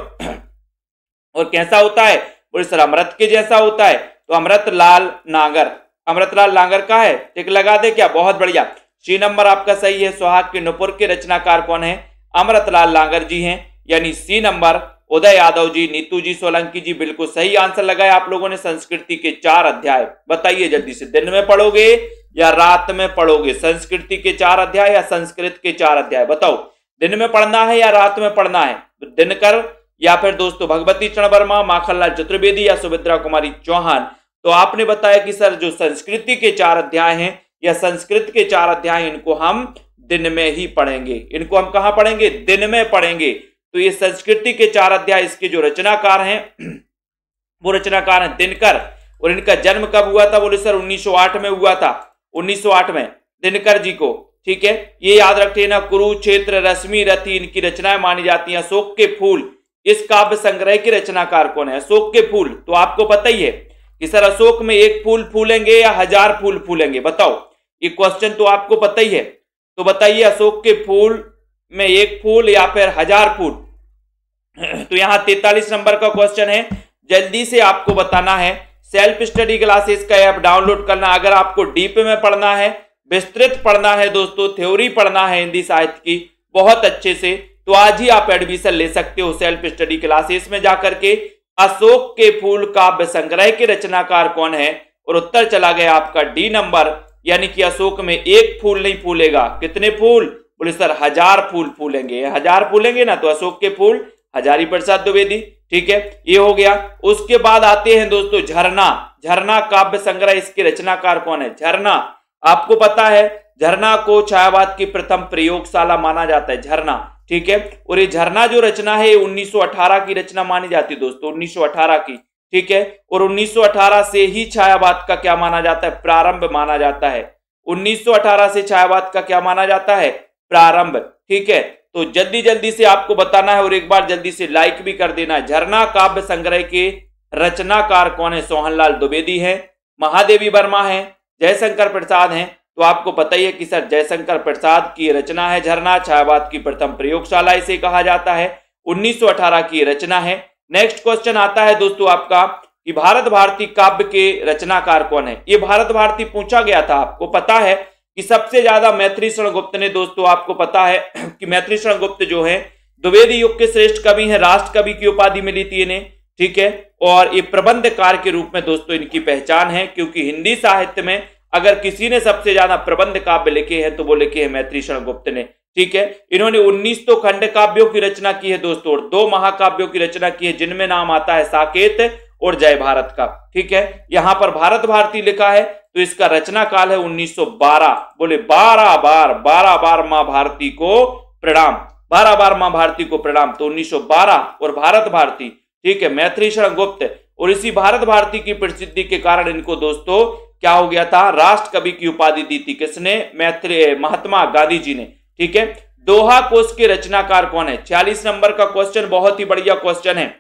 और कैसा होता है? बोले सर अमृत के जैसा होता है। तो अमृतलाल नागर, अमृतलाल नागर का है, टिक लगा दे क्या? बहुत बढ़िया, सी नंबर आपका सही है। सुहाग के नुपुर के रचनाकार कौन है? अमृतलाल नागर जी हैं, यानी सी नंबर। उदय यादव जी, नीतू जी, सोलंकी जी, बिल्कुल सही आंसर लगाया आप लोगों ने। संस्कृति के चार अध्याय बताइए जल्दी से, दिन में पढ़ोगे या रात में पढ़ोगे? संस्कृति के चार अध्याय या संस्कृत के चार अध्याय बताओ, दिन में पढ़ना है या रात में पढ़ना है? तो दिनकर या फिर दोस्तों भगवती चरण वर्मा, माखनलाल चतुर्वेदी या सुभद्रा कुमारी चौहान। तो आपने बताया कि सर जो संस्कृति के चार अध्याय हैं या संस्कृत के चार अध्याय, इनको हम दिन में ही पढ़ेंगे। इनको हम कहां पढ़ेंगे? दिन में पढ़ेंगे। तो ये संस्कृति के चार अध्याय, इसके जो रचनाकार हैं वो रचनाकार हैं दिनकर। और इनका जन्म कब हुआ था? बोले सर उन्नीस सौ आठ में हुआ था, उन्नीस सौ आठ में दिनकर जी को, ठीक है। ये याद रखते ना, कुरुक्षेत्र, रश्मि रथी इनकी रचनाएं मानी जाती हैं। अशोक के फूल इस काव्य संग्रह के रचनाकार कौन है? अशोक के फूल तो आपको पता ही है कि सर अशोक में एक फूल फूलेंगे या हजार फूल फूलेंगे? बताओ, ये क्वेश्चन तो आपको पता ही है। तो बताइए अशोक के फूल में एक फूल या फिर हजार फूल? तो यहां तैतालीस नंबर का क्वेश्चन है, जल्दी से आपको बताना है। सेल्फ स्टडी क्लासेस का ऐप डाउनलोड करना। अगर आपको डीप में पढ़ना है, विस्तृत पढ़ना है दोस्तों, थ्योरी पढ़ना है हिंदी साहित्य की बहुत अच्छे से, तो आज ही आप एडमिशन ले सकते हो सेल्फ स्टडी क्लासेस में जाकर के। अशोक के फूल काव्य संग्रह के रचनाकार कौन है? और उत्तर चला गया आपका डी नंबर, यानी कि अशोक में एक फूल नहीं फूलेगा, कितने फूल? बोले सर हजार फूल फूलेंगे, हजार फूलेंगे ना, तो अशोक के फूल हजारी प्रसाद द्विवेदी, ठीक है, ये हो गया। उसके बाद आते हैं दोस्तों झरना। झरना काव्य संग्रह, इसके रचनाकार कौन है? झरना, आपको पता है झरना को छायावाद की प्रथम प्रयोगशाला माना जाता है, झरना, ठीक है। और ये झरना जो रचना है उन्नीस सौ अठारह की रचना मानी जाती है दोस्तों, उन्नीस सौ अठारह की, ठीक है। और उन्नीस सौ अठारह से ही छायावाद का क्या माना जाता है? प्रारंभ माना जाता है। उन्नीस सौ अठारह से छायावाद का क्या माना जाता है? प्रारंभ, ठीक है। तो जल्दी जल्दी से आपको बताना है और एक बार जल्दी से लाइक भी कर देना है। झरना काव्य संग्रह के रचनाकार कौन है? सोहनलाल द्विवेदी हैं, महादेवी वर्मा हैं, जयशंकर प्रसाद हैं। तो आपको पता ही है कि सर जयशंकर प्रसाद की रचना है झरना, छायावाद की प्रथम प्रयोगशाला इसे कहा जाता है, उन्नीस सौ अठारह की रचना है। नेक्स्ट क्वेश्चन आता है दोस्तों आपका कि भारत भारती काव्य के रचनाकार कौन है? ये भारत भारती पूछा गया था, आपको पता है कि सबसे ज्यादा मैथिली शरण गुप्त ने, दोस्तों आपको पता है कि मैथिली शरण गुप्त जो है द्विवेदी युग के श्रेष्ठ कवि हैं, राष्ट्र कवि की उपाधि मिली थी इन्हें, ठीक है। और ये प्रबंधकार के रूप में दोस्तों इनकी पहचान है, क्योंकि हिंदी साहित्य में अगर किसी ने सबसे ज्यादा प्रबंध काव्य लिखे हैं तो वो लिखे हैं मैथिली शरण गुप्त ने, ठीक है। इन्होंने उन्नीस तो खंड काव्यों की रचना की है दोस्तों, और दो महाकाव्यों की रचना की है जिनमें नाम आता है साकेत और जय भारत का, ठीक है। यहां पर भारत भारती लिखा है तो इसका रचना काल है उन्नीस सौ बारह। बोले बारह बार, बारह बार मां भारती को प्रणाम, बारह बार मां भारती को प्रणाम। तो उन्नीस सौ बारह और भारत भारती, ठीक है, मैथिली शरण गुप्त। और इसी भारत भारती की प्रसिद्धि के कारण इनको दोस्तों क्या हो गया था? राष्ट्र कवि की उपाधि दी थी, किसने? मैथिली महात्मा गांधी जी ने, ठीक है। दोहा कोश के रचनाकार कौन है? छियालीस नंबर का क्वेश्चन, बहुत ही बढ़िया क्वेश्चन है।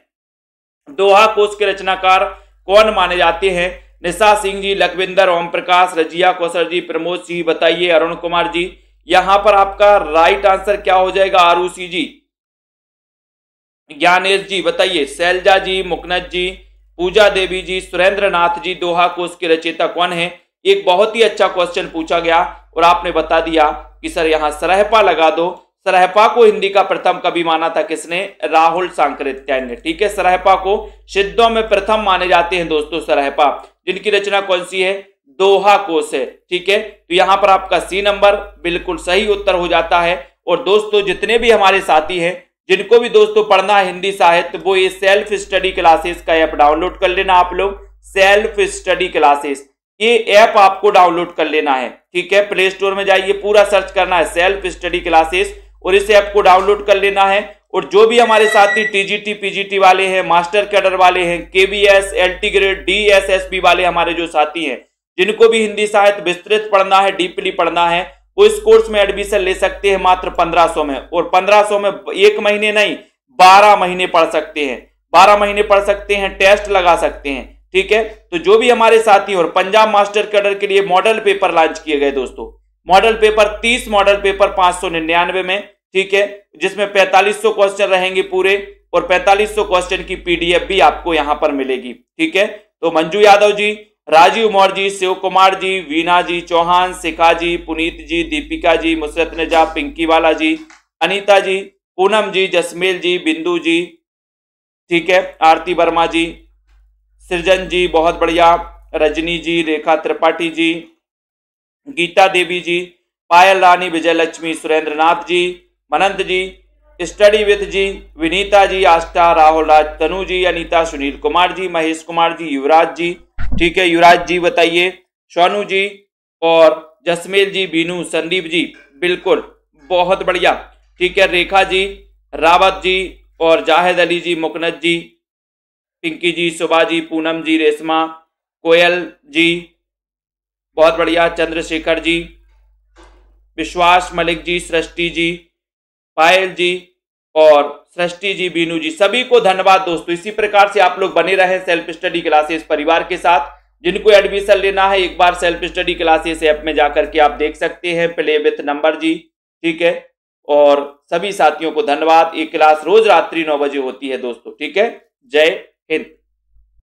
दोहा कोश के रचनाकार कौन माने जाते हैं? निशा सिंह जी, लखविंदर, ओम प्रकाश, रजिया कौशल जी, प्रमोद सिंह, बताइए। अरुण कुमार जी, यहां पर आपका राइट आंसर क्या हो जाएगा? आरुषि जी, ज्ञानेश जी, बताइए। शैलजा जी, मुकनद जी, पूजा देवी जी, सुरेंद्र नाथ जी, दोहा कोश के रचयिता कौन है? एक बहुत ही अच्छा क्वेश्चन पूछा गया और आपने बता दिया कि सर यहां सरहपा लगा दो। सरहपा को हिंदी का प्रथम कवि माना था किसने? राहुल सांकृत्यायन ने, ठीक है। सरहपा को सिद्धों में प्रथम माने जाते हैं दोस्तों सरहपा, जिनकी रचना कौन सी है? दोहा कोर्स है। ठीक है, तो यहां पर आपका सी नंबर बिल्कुल सही उत्तर हो जाता है। और दोस्तों जितने भी हमारे साथी हैं जिनको भी दोस्तों पढ़ना है हिंदी साहित्य, वो ये सेल्फ स्टडी क्लासेस का ऐप डाउनलोड कर लेना। आप लोग सेल्फ स्टडी क्लासेस ये ऐप आपको डाउनलोड कर लेना है। ठीक है, प्ले स्टोर में जाइए, पूरा सर्च करना है सेल्फ स्टडी क्लासेस और इस ऐप को डाउनलोड कर लेना है। और जो भी हमारे साथी टीजीटी पीजीटी वाले हैं, मास्टर कैडर वाले हैं, केबीएस एलटी ग्रेड डीएसएसबी वाले हमारे जो साथी हैं जिनको भी हिंदी साहित्य विस्तृत पढ़ना है, डीपली पढ़ना है, वो इस कोर्स में एडमिशन ले सकते हैं मात्र पंद्रह सौ में। और पंद्रह सौ में एक महीने नहीं बारह महीने पढ़ सकते हैं, बारह महीने पढ़ सकते हैं, टेस्ट लगा सकते हैं। ठीक है, तो जो भी हमारे साथी, और पंजाब मास्टर कैडर के लिए मॉडल पेपर लॉन्च किए गए दोस्तों, मॉडल पेपर तीस मॉडल पेपर पांच सौ निन्यानवे में। ठीक है, जिसमें पैंतालीस सौ क्वेश्चन रहेंगे पूरे और पैंतालीस सौ क्वेश्चन की पीडीएफ भी आपको यहां पर मिलेगी। ठीक है, तो मंजू यादव जी, राजीव मौर्य जी, शिव कुमार जी, वीना जी चौहान, शिखा जी, पुनीत जी, दीपिका जी, मुसरत नजा, पिंकी वाला जी, अनीता जी, पूनम जी, जसमेल जी, बिंदु जी, ठीक है, आरती वर्मा जी, सृजन जी, बहुत बढ़िया, रजनी जी, रेखा त्रिपाठी जी, गीता देवी जी, पायल रानी, विजय लक्ष्मी, सुरेंद्र नाथ जी, मनंत जी, स्टडी विथ जी, विनीता जी, आस्था, राहुल राज, तनु जी, अनीता, सुनील कुमार जी, महेश कुमार जी, युवराज जी, ठीक है, युवराज जी बताइए, सोनू जी और जसमेल जी, बीनू, संदीप जी, बिल्कुल बहुत बढ़िया। ठीक है, रेखा जी, रावत जी और जाहिद अली जी, मुकनत जी, पिंकी जी, सुबा जी, पूनम जी, रेशमा, कोयल जी, बहुत बढ़िया, चंद्रशेखर जी, विश्वास मलिक जी, सृष्टि जी, पायल जी और सृष्टि जी, बीनू जी, सभी को धन्यवाद दोस्तों। इसी प्रकार से आप लोग बने रहे सेल्फ स्टडी क्लासेस परिवार के साथ। जिनको एडमिशन लेना है एक बार सेल्फ स्टडी क्लासेस ऐप में जाकर के आप देख सकते हैं, प्ले विथ नंबर जी। ठीक है, और सभी साथियों को धन्यवाद। एक क्लास रोज रात्रि नौ बजे होती है दोस्तों। ठीक है, जय हिंद।